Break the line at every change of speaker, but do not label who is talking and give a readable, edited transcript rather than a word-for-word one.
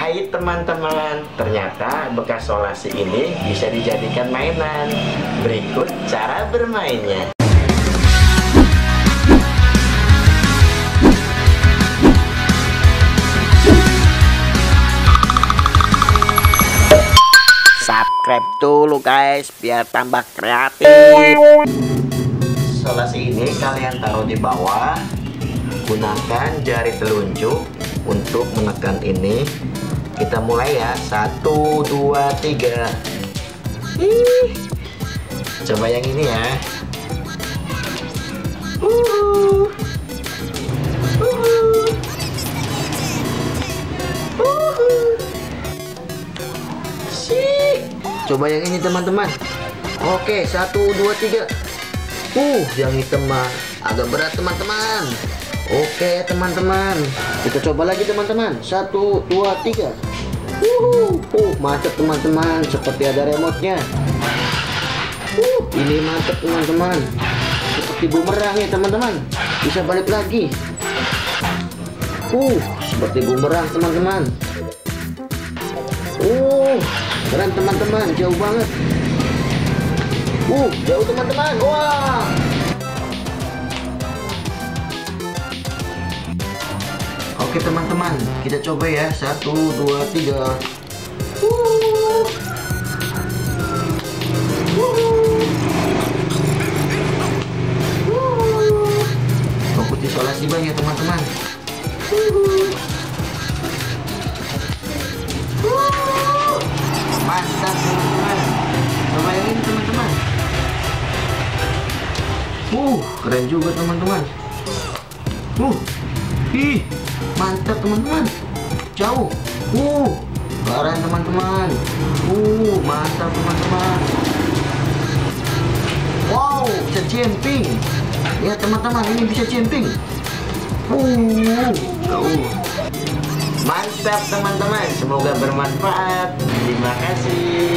Hai teman-teman, ternyata bekas solasi ini bisa dijadikan mainan. Berikut cara bermainnya. Subscribe dulu guys, biar tambah kreatif. Solasi ini kalian taruh di bawah. Gunakan jari telunjuk untuk menekan ini. Kita mulai ya, 1, 2, 3. Coba yang ini ya. Coba yang ini teman-teman. Oke, 1, 2, 3. Yang hitam mah agak berat teman-teman. Oke teman-teman, kita coba lagi teman-teman. 1, 2, 3. Mantap teman-teman, seperti ada remote-nya. Ini mantap teman-teman, seperti bumerang ya teman-teman. Bisa balik lagi. Seperti bumerang teman-teman. Keren teman-teman, jauh banget. Jauh teman-teman. Wah. Oke teman-teman, kita coba ya. 1, 2, 3. Fokus isolasi bang ya teman-teman. Mantap teman-teman. Coba yang ini teman-teman. Keren juga teman-teman. Mantap teman-teman. Jauh. Keren teman-teman. Mantap teman-teman. Wow, bisa jumping. Ya teman-teman, ini bisa jumping. Mantap teman-teman. Semoga bermanfaat. Terima kasih.